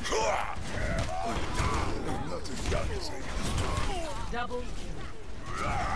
I'm not as young as I used to be. Double kill.